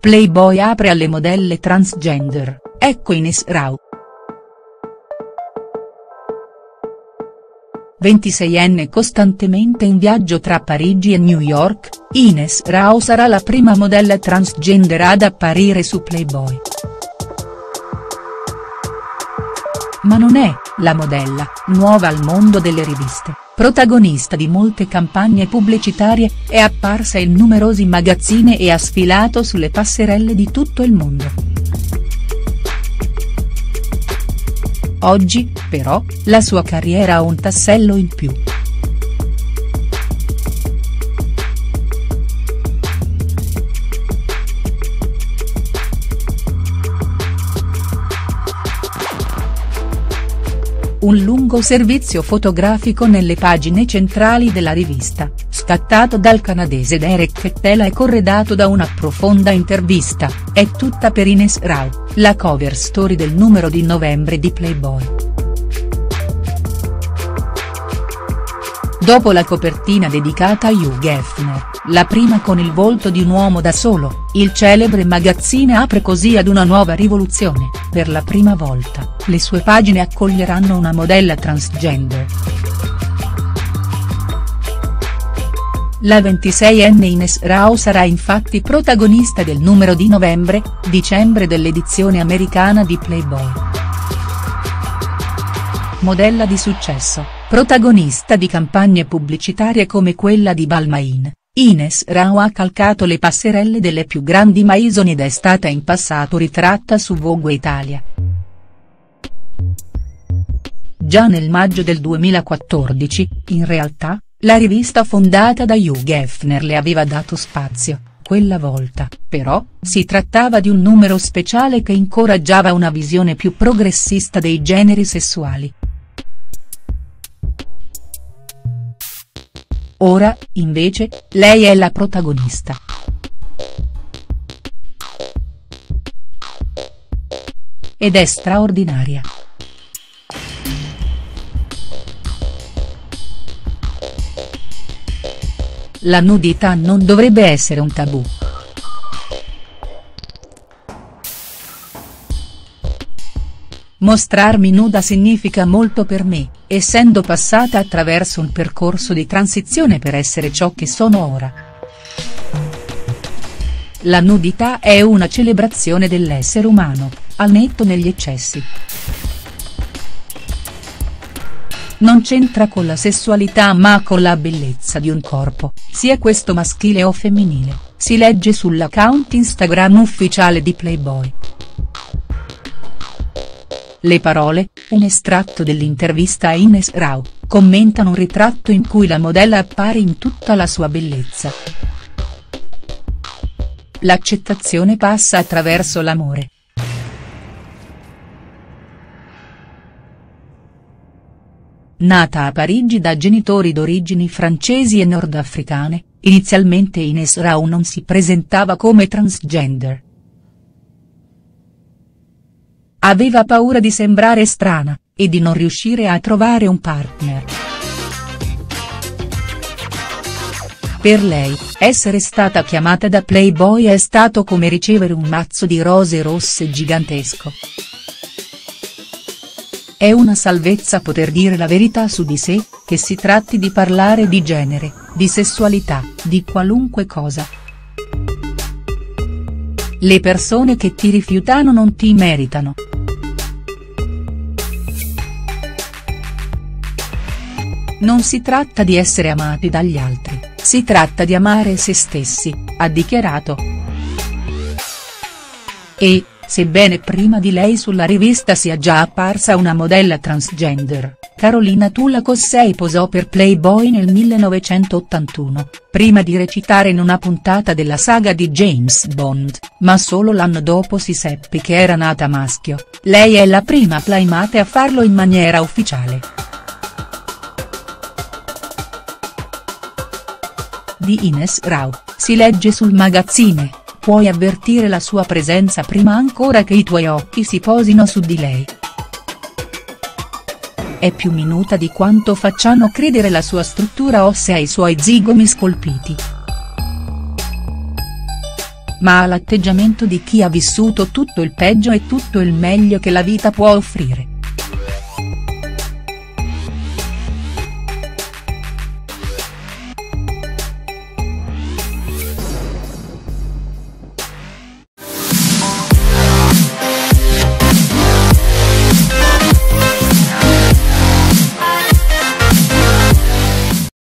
Playboy apre alle modelle transgender, ecco Ines Rao. 26enne costantemente in viaggio tra Parigi e New York, Ines Rao sarà la prima modella transgender ad apparire su Playboy. Ma non è, la modella, nuova al mondo delle riviste, protagonista di molte campagne pubblicitarie, è apparsa in numerosi magazzini e ha sfilato sulle passerelle di tutto il mondo. Oggi, però, la sua carriera ha un tassello in più. Un lungo servizio fotografico nelle pagine centrali della rivista, scattato dal canadese Derek Kettela e corredato da una profonda intervista, è tutta per Ines Rao, la cover story del numero di novembre di Playboy. Dopo la copertina dedicata a Hugh Hefner, la prima con il volto di un uomo da solo, il celebre magazzine apre così ad una nuova rivoluzione: per la prima volta, le sue pagine accoglieranno una modella transgender. La 26enne Ines Rao sarà infatti protagonista del numero di novembre-dicembre dell'edizione americana di Playboy. Modella di successo, protagonista di campagne pubblicitarie come quella di Balmain, Ines Rao ha calcato le passerelle delle più grandi maison ed è stata in passato ritratta su Vogue Italia. Già nel maggio del 2014, in realtà, la rivista fondata da Hugh Hefner le aveva dato spazio. Quella volta, però, si trattava di un numero speciale che incoraggiava una visione più progressista dei generi sessuali. Ora, invece, lei è la protagonista. Ed è straordinaria. La nudità non dovrebbe essere un tabù. Mostrarmi nuda significa molto per me, essendo passata attraverso un percorso di transizione per essere ciò che sono ora. La nudità è una celebrazione dell'essere umano, al netto negli eccessi. Non c'entra con la sessualità ma con la bellezza di un corpo, sia questo maschile o femminile, si legge sull'account Instagram ufficiale di Playboy. Le parole, un estratto dell'intervista a Ines Rao, commentano un ritratto in cui la modella appare in tutta la sua bellezza. L'accettazione passa attraverso l'amore. Nata a Parigi da genitori d'origini francesi e nordafricane, inizialmente Ines Rao non si presentava come transgender. Aveva paura di sembrare strana, e di non riuscire a trovare un partner. Per lei, essere stata chiamata da Playboy è stato come ricevere un mazzo di rose rosse gigantesco. È una salvezza poter dire la verità su di sé, che si tratti di parlare di genere, di sessualità, di qualunque cosa. Le persone che ti rifiutano non ti meritano. Non si tratta di essere amati dagli altri, si tratta di amare se stessi, ha dichiarato. E, sebbene prima di lei sulla rivista sia già apparsa una modella transgender, Carolina Tulla-Cossei posò per Playboy nel 1981, prima di recitare in una puntata della saga di James Bond, ma solo l'anno dopo si seppe che era nata maschio. Lei è la prima playmate a farlo in maniera ufficiale. Di Ines Rao, si legge sul magazzine: puoi avvertire la sua presenza prima ancora che i tuoi occhi si posino su di lei. È più minuta di quanto facciano credere la sua struttura ossea e i suoi zigomi scolpiti. ma ha l'atteggiamento di chi ha vissuto tutto il peggio e tutto il meglio che la vita può offrire.